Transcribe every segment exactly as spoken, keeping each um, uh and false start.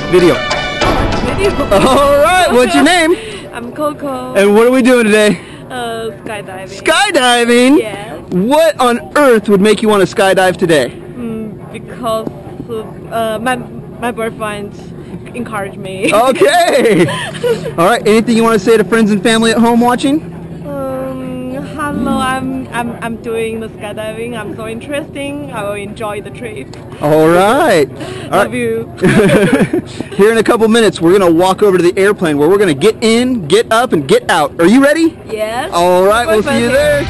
Video. Oh, video. All right, what's your name? I'm Coco. And what are we doing today? Uh, skydiving. Skydiving? Yes. What on earth would make you want to skydive today? Mm, because of, uh, my my boyfriend encouraged me. Okay. All right. Anything you want to say to friends and family at home watching? Um, hello. I'm I'm I'm doing the skydiving. I'm so interesting. I will enjoy the trip. All right. All Love right. you. Here in a couple minutes, we're gonna walk over to the airplane where we're gonna get in, get up, and get out. Are you ready? Yes. All right. We'll see you there.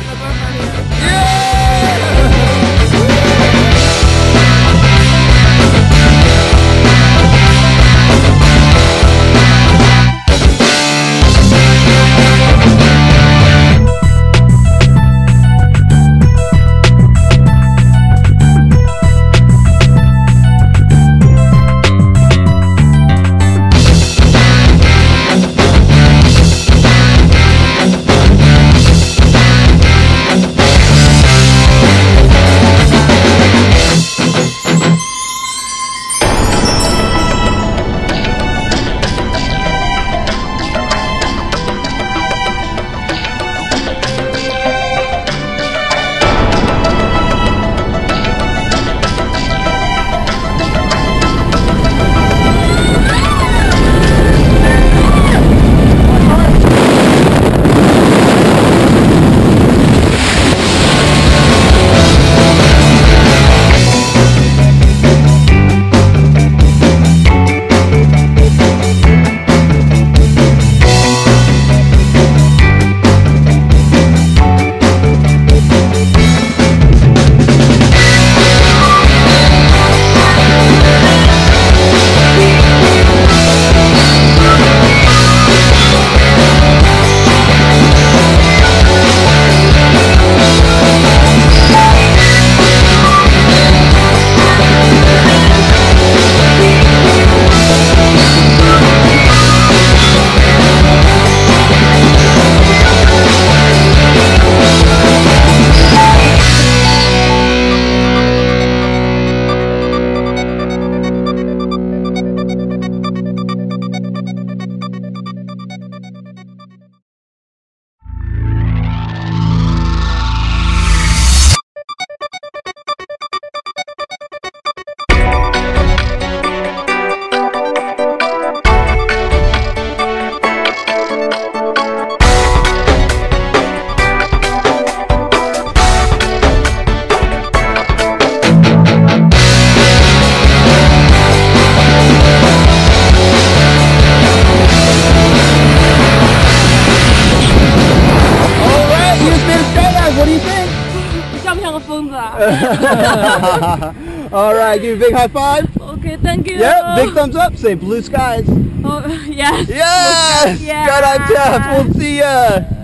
All right, give me a big high five. Okay, thank you. Yep, big thumbs up. Say blue skies. Oh, yes. Yes! Yes. Skydive Taft. We'll see ya.